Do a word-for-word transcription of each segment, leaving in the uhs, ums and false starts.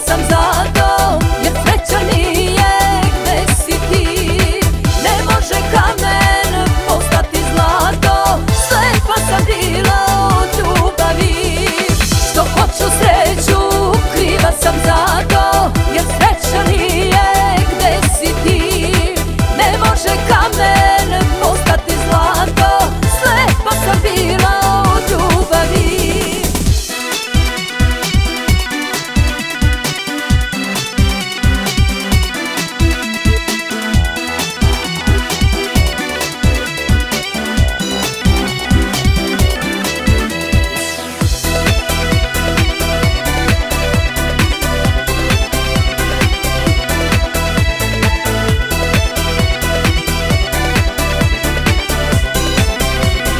sam zato, jer sreća nije gde si ti. Ne može kamen postati zlato, slepa sam bila od ljubavi. Što hoću sreću, kriva sam zato, jer sreća nije gde si ti. Ne može kamen postati zlato, slepa sam bila od ljubavi.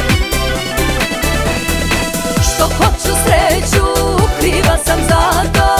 Što hoću sreću, kriva sam zato,